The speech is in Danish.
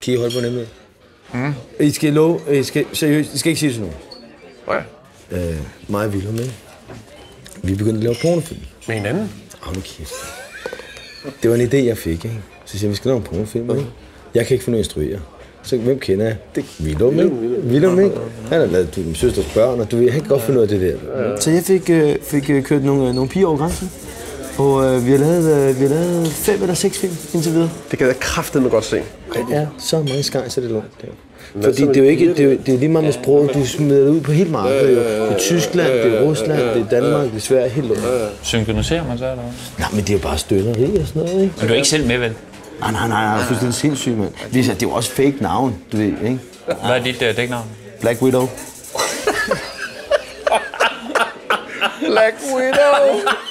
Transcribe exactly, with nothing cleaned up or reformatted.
Kan I holde på nemlig? Mm. I skal love, I skal, seriøst, I skal ikke sige det til nogen. Nej. Øh, mig og Vilhelm, ikke? Vi begyndte at lave pornofilm. Med hinanden? Åh, nu kæft. Det var en idé, jeg fik, ikke? Så siger jeg, vi skal lave en pornofilm, ikke? Jeg kan ikke finde at instruere. Så hvem kender jeg? Det er Vilhelm, ikke? Vilhelm, ikke? Han har lavet min søsters børn, og du ved, han kan godt finde ud af det der. Så jeg fik, øh, fik øh, kørt nogle, nogle piger over grænsen. Og øh, vi, har lavet, øh, vi har lavet fem eller seks film indtil videre. Det kan jeg kraftedeme godt se. Det er så mange skejs, så det er lungt. Fordi det er jo ikke, det er, jo, det er lige meget med sproget, du smider det ud på hele markedet. Jo. Det er Tyskland, det er Rusland, det er Danmark, det er Sverige, helt lundt. Synkroniserer man så, eller hvad? Nej, men det er jo bare støtteri og sådan noget, ikke? Men du er ikke selv med, vel? Nej, nej, nej, jeg er fuldstændig sindssyg, mand. Det er jo også fake navn, du ved, ikke? Hvad er dit uh, dæknavn? Black Widow. Black Widow!